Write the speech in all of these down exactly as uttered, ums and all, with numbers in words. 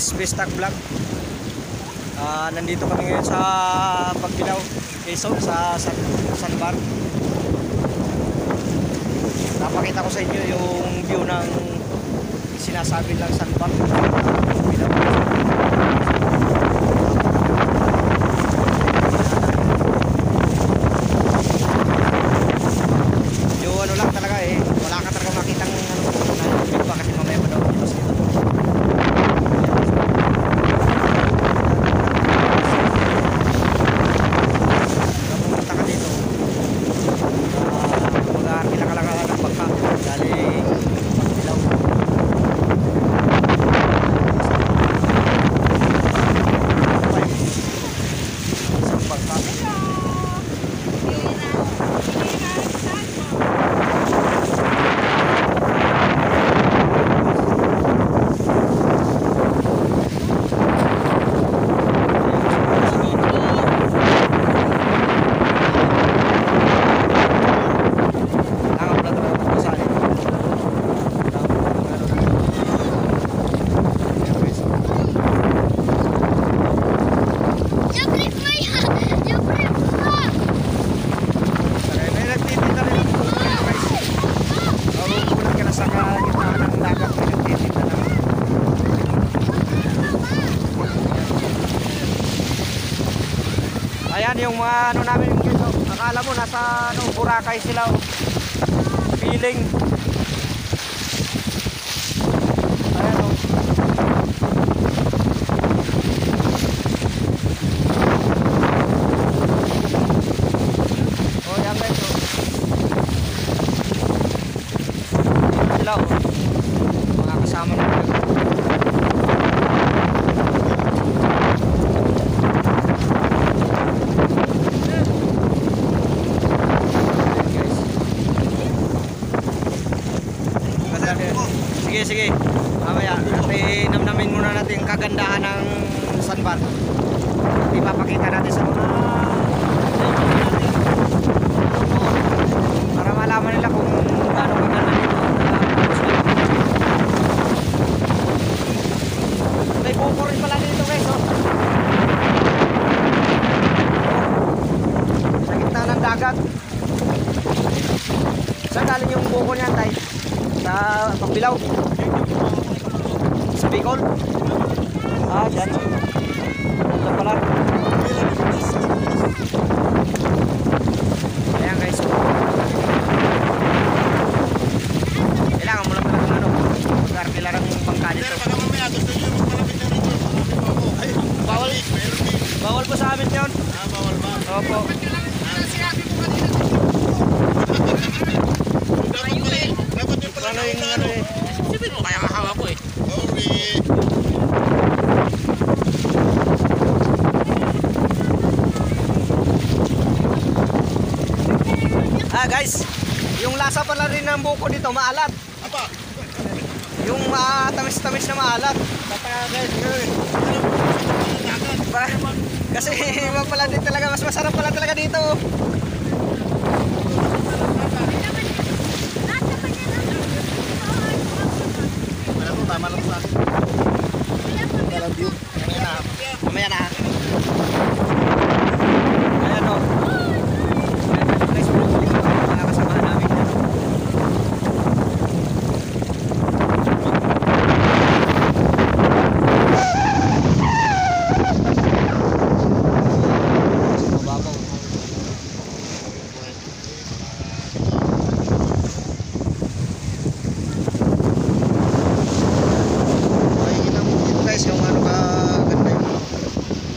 guys, Bestag Vlog. uh, Nandito kami ngayon sa Pagbilao, Quezon, sa San, Sanbar. Napakita ko sa inyo yung view ng sinasabi lang Sanbar, Pagbilao. Yung ano lang talaga eh, wala ka talaga makitang ano, view pa kasi mamaya pa daw dito sila. Ayan yung mga ano namin dito. Akala mo nasa ano, Boracay sila. Feeling. Ayan o. Oh, yan guys o. Sila o. Mga kasama namin. Sige, sige. Mamaya, natin namnamin muna natin yung kagandahan ng Sanbar. Ipapakita natin sa mga para malaman nila kung gaano kaganda dito. May buko rin pala dito guys, oh. Sa gitna ng dagat. Saan galing yung buko niyan, tay? Sa Pagbilao, sa Bicol. Ah, dyan. Dyan pala. Ayan guys. Kailangan mo lang pala ng ano, mag-artila ng bangka dito. Bawal. Bawal po sa amin yun. Ah, bawal ba? Opo. Ano yung ano eh? Sipin mo kaya mahawa ko eh. Ah guys, yung lasa pala rin ng buko dito maalat. Apa? Yung uh, tamis-tamis na maalat. Ba, kasi iba pala din talaga, mas masarap pala talaga dito. Tama lang sa akin. Dalam view. Mamaya na. Mamaya na. Ayan o. Guys, mga kasamahan namin yan. Mababaw. Yung ano ka ganda yung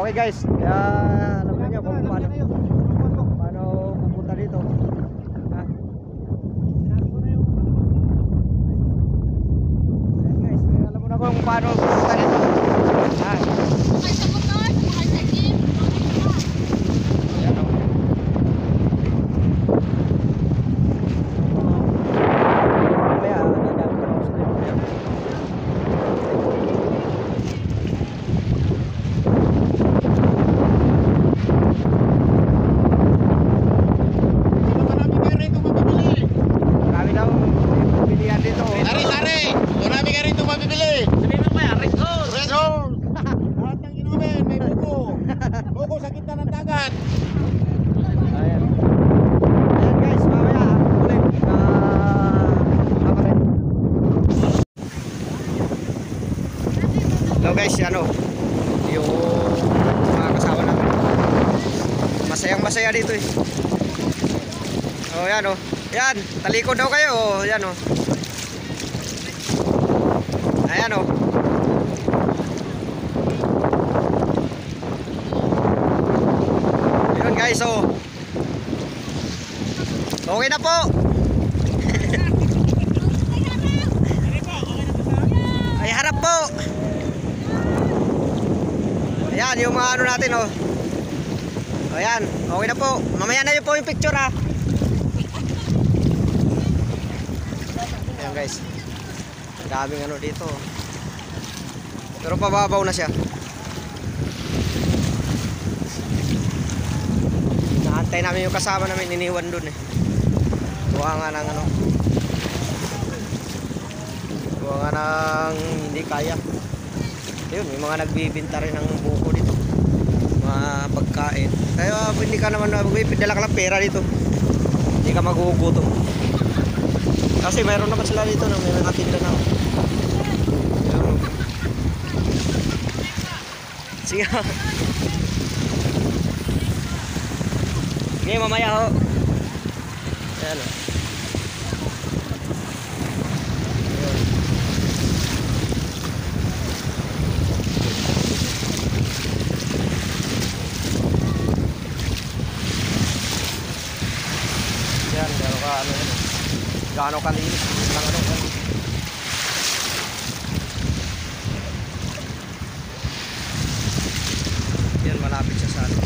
Okay guys, kaya alam niyo kung paano paano pupunta dito. Ha? Ayan guys, kaya alam mo na kung paano pupunta dito. Ha? Sakay sa motor, sakay sa jeep. Ayan o. Mamaya, dadami ka ng split. Ayan. Marami kayo rito mabibili. Marami daw pilihan dito. Sari, sari! Marami kayo rito mabibili. Sabihin mo kaya, Red Horse! Red Horse! Lahat ng inumin, may buko. Buko sa gitna ng dagat. Ayan. Ayan guys, mamaya ulit na kapalit. Hello guys, ano yung mga kasama namin. Masayang masaya dito eh. Oh yan oh. Yan, talikod daw kayo oh. Yan oh. Ayan oh. Yun guys oh. Okay na po. Ay harap po. Ayan yung mga ano natin oh. Ayan, okay na po. Mamaya na yun po yung picture ha. Ayan guys. Ang daming ano dito. Pero pababaw na siya. Naantay namin yung kasama namin, iniwan dun eh. Kuha nga ng ano. Kuha nga ng hindi kaya. Yun, may mga nagbibinta rin ng buko dito. Mga pagkain. Kaya hindi ka naman magpipidala ka lang pera dito. Hindi ka magugutom. Kasi mayroon naman sila dito no, may mga tinda na. Ayun. Sige. Sige mamaya ho. Ayan o. Yan, gano'n ka ano yan. Gano'n kalinis. Lang ano kan. Yan, malapit siya sa ano.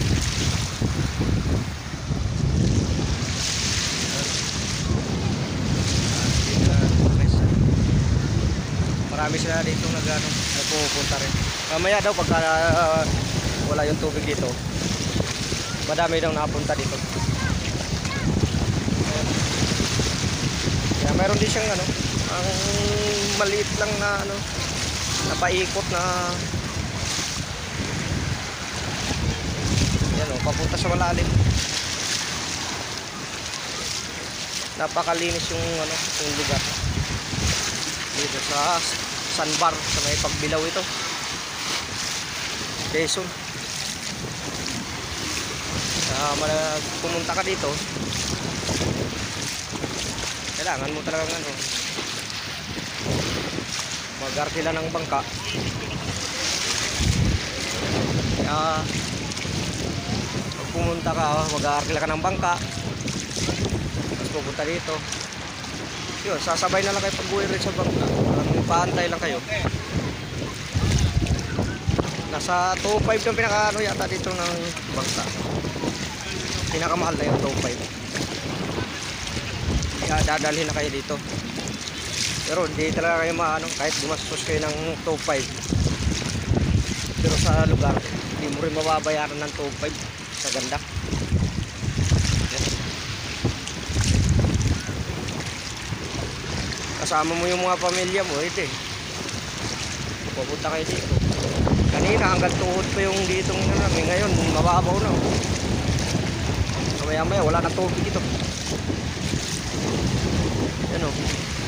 Marami sila dito nag ano, nagpupunta rin. Mamaya daw pagka uh, wala yung tubig dito. Madami daw nakapunta dito. Kaya meron din siyang ano, ang maliit lang na ano, napaikot na yan o, papunta sa malalim. Napakalinis yung ano, yung lugar. Dito sa sandbar, sa may Pagbilao ito. Quezon. Kaya pumunta ka dito, kailangan mo talagang ano, mag-arkila ng bangka. Kaya pag pumunta ka, mag-arkila ka ng bangka, tapos pupunta dito. Yun, sasabay na lang kayo pag-uwi rin sa bangka. Paantay lang kayo. Nasa two five yung pinaka ano yata dito ng bangka. Pinakamahal na yung two five. Kaya dadalhin na kayo dito. Pero hindi talaga kayo maano, kahit gumastos kayo ng two five. Pero sa lugar, hindi mo rin mababayaran ng two five sa ganda. Yan. Kasama mo yung mga pamilya mo, ito eh. Pupunta kayo dito. Kanina hanggang tuhod pa yung dito namin. Ngayon, mababaw na. Maya maya, wala na tubig ito. Yan o.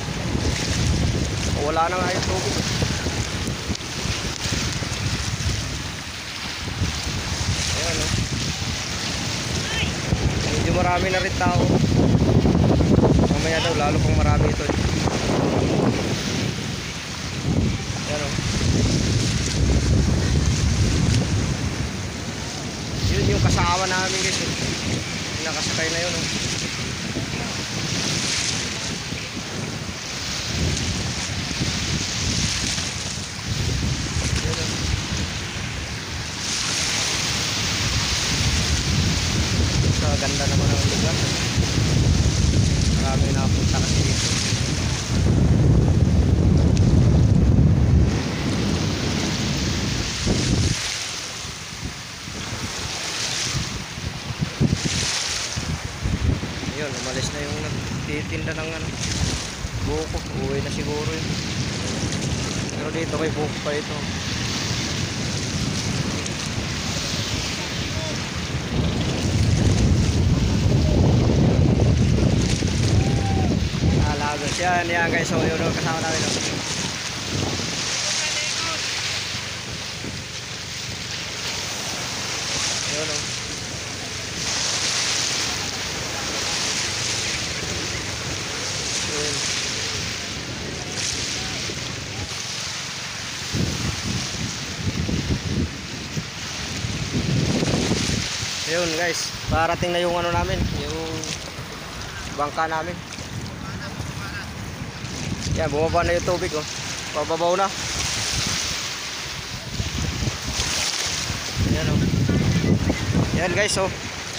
Wala na nga yung tubig. Ayan o. Medyo marami na rin tao. Mamaya daw, lalo pang marami ito. Ayan o. kasama namin guys. Eh. Nakasakay na yun. Oh. So, ganda naman ang lugar. Marami nakapunta kasi dito. Yun, umalis na yung nagtitinda ng ano, buko. Uwi na siguro yun. Pero dito may buko pa ito. Alagos yan, yan guys. So yun yung kasama namin. No? Yun o. Yun. Yun guys, parating na yung ano namin, yung bangka namin. Yan, bumaba na yung tubig oh. Pababaw na. Yan oh. Yan guys oh.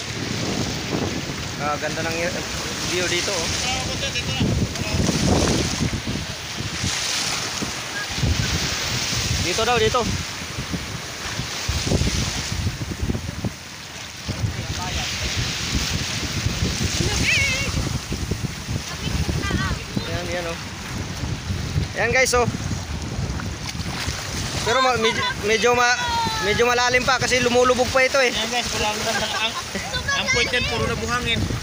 Ah, ganda ng view dito oh. Dito daw, dito. Yan, yan oh. Yan guys oh. Pero ma medyo medyo, ma medyo malalim pa kasi lumulubog pa ito eh. Yan guys, wala ang ang, ang point yan, puro na buhangin.